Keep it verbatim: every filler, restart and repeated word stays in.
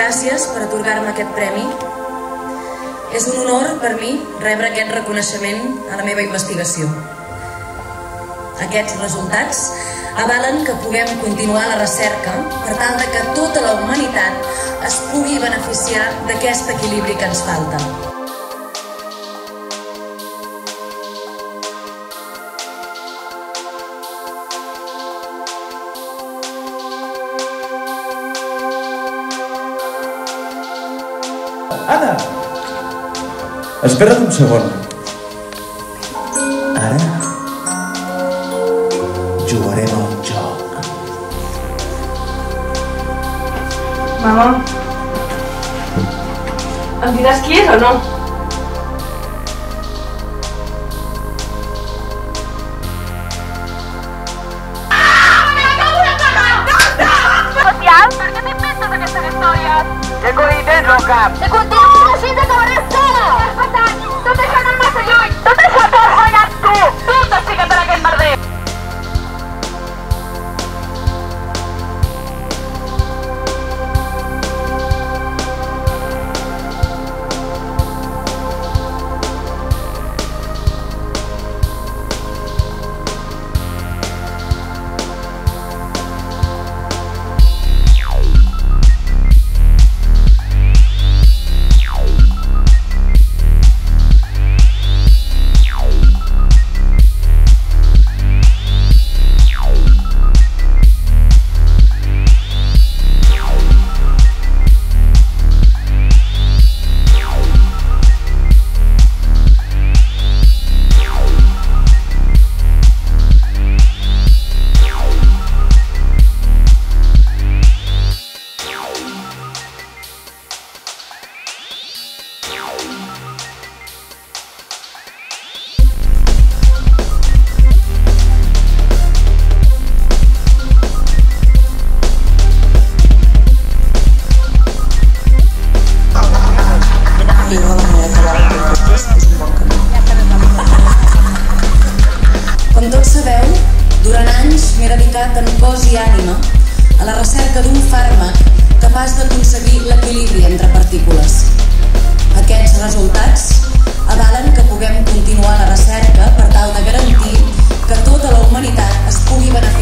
gràcies per atorgar-me aquest premi. És un honor per mi rebre aquest reconeixement a la meva investigació. Aquests resultats avalen que puguem continuar la recerca per tal de que tota la humanitat es pugui beneficiar d'aquest equilibri que ens falta. Anna! Espera't un segon. Ara jugarem a un joc. Mama, em diràs qui és o no? Social, per què t'inventes aquestes històries? Què coi tens al cap? Se continua així d'acabaré sola! Has passat! Tot això no és massa lluny! Tot això t'ho has guanyat tu! Tu t'has ficat en aquest merder! Com tots sabeu, durant anys m'he dedicat en cos i ànima a la recerca d'un fàrmac capaç d'aconseguir l'equilibri entre partícules. Aquests resultats avalen que puguem continuar la recerca per tal de garantir que tota la humanitat es pugui beneficiar